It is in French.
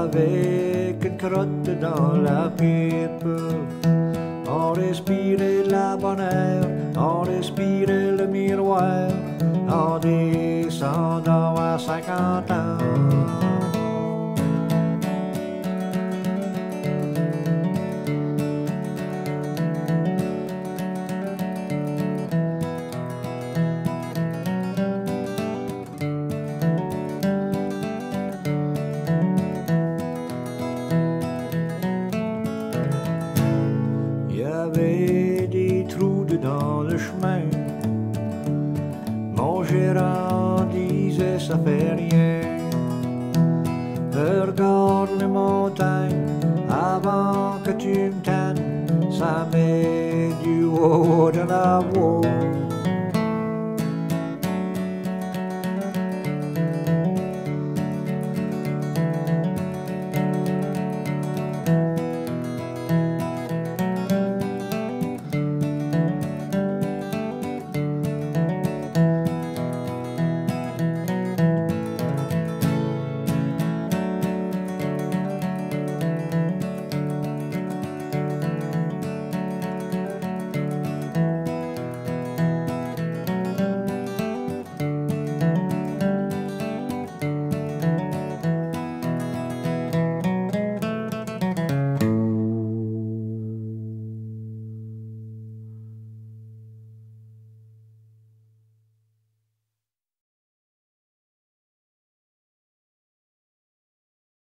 avec une crotte dans la pipe. On respirait la bonne air, on respirait le miroir, en descendant à 50 ans. Il y avait des trous dans le chemin. Mon gérant disait ça fait rien. Regarde les montagnes avant que tu me tannes. Ça met du haut de la voix.